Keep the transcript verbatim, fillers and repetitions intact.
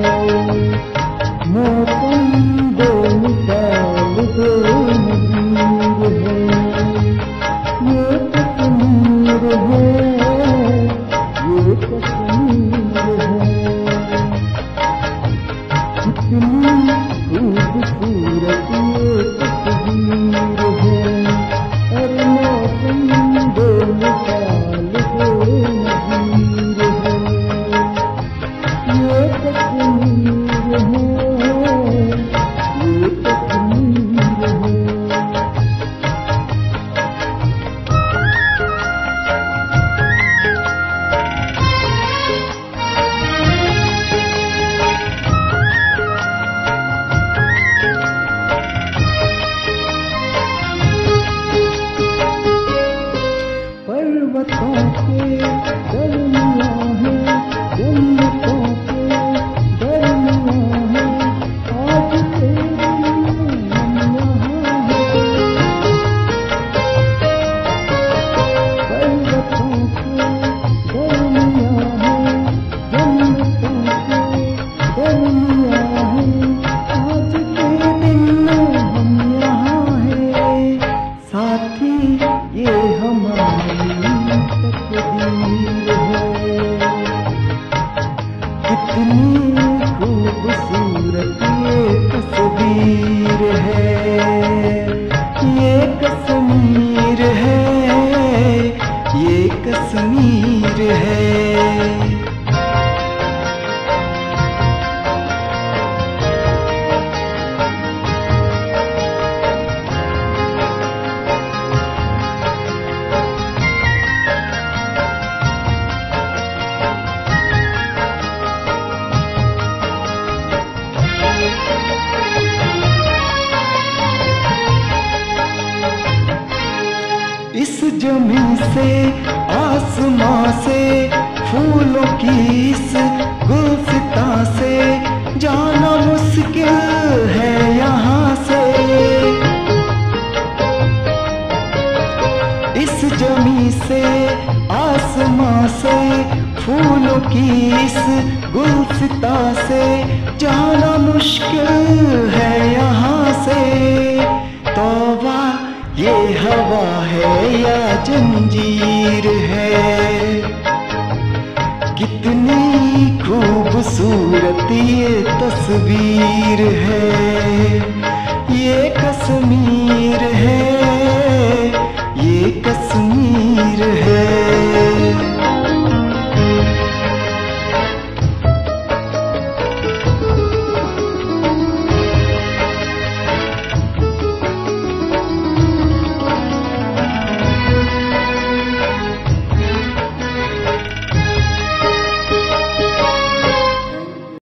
मौसम बेमिसाल बेनज़ीर है, ये कश्मीर है, ये कश्मीर है। कितनी खूबसूरत ये तस्वीर है, अरे मौसम बेमिसाल बेनज़ीर है, ये कश्मीर है, ये कश्मीर है। पर्वतों के दरमियाँ है, जन्नतों के दरमियाँ है, आज तेरे हम यहाँ हैं। पर्वतों के दरमियाँ है, जन्नतों के दरमियाँ है, आज तेरे दिन हम यहाँ हैं। साथी ये हमारी तकदीर है, कितनी खूबसूरत ये तस्वीर है, ये कश्मीर है, ये कश्मीर है। इस ज़मीं से आसमां से फूलों की इस गुलसिता से जाना मुश्किल है यहाँ से। इस ज़मीं से आसमां से फूलों की इस गुलसिता से जाना मुश्किल है यहाँ से। तौबा ये हवा है या जंजीर है, कितनी खूबसूरत ये तस्वीर है, ये कश्मीर